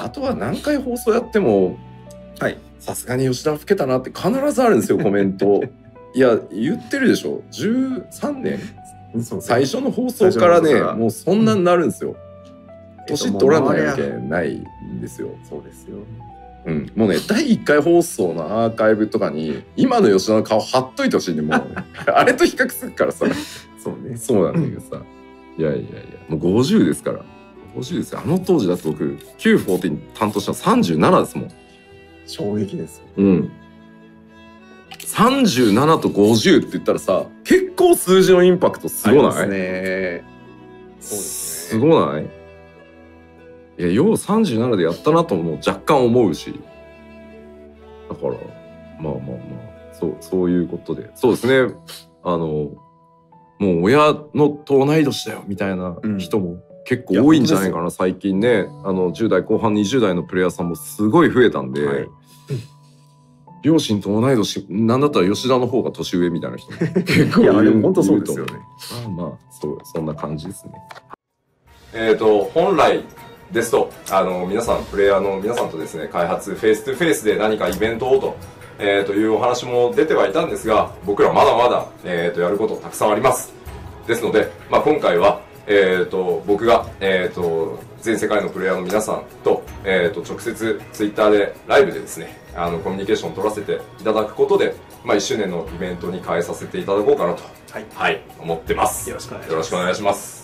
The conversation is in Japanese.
あとは何回放送やっても、 はい、 さすがに吉田老けたなって必ずあるんですよ、コメント。いや、言ってるでしょ。13年最初の放送からね、もうそんなになるんですよ。年取らないわけないんですよ。 そうですよ。 うん、もうね、第1回放送のアーカイブとかに今の吉田の顔貼っといてほしいね。もうあれと比較するからさ。 そうね。 そうなんだけどさ、いやいやいや、もう50ですから。50ですよ。あの当時だと僕914担当したの37ですもん。 衝撃ですよ。 うん。37と50って言ったらさ、結構数字のインパクトすごない？ そうですね。 すごない？いや、よう37でやったなとも若干思うし。だから、まあまあまあ、そういうことで。そうですね。もう親のと同い年だよみたいな人も結構多いんじゃないかな、最近ね。10代後半20代のプレイヤーさんもすごい増えたんで、はい、両親と同い年、なんだったら吉田の方が年上みたいな人も結構いる。いや、でも本当そうですよね。まあそんな感じですね。本来ですと、皆さん、プレイヤーの皆さんとですね、開発、フェイス2フェイスで何かイベントをというお話も出てはいたんですが、僕らまだまだ、やることたくさんあります。ですので、まあ、今回は、僕が、全世界のプレイヤーの皆さんと、直接ツイッターでライブでですね、コミュニケーションを取らせていただくことで、まあ、1周年のイベントに変えさせていただこうかなと、はい、思ってます。よろしくお願いします。